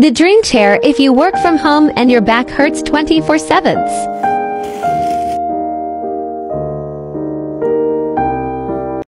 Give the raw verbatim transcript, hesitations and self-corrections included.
The dream chair if you work from home and your back hurts twenty-four seven.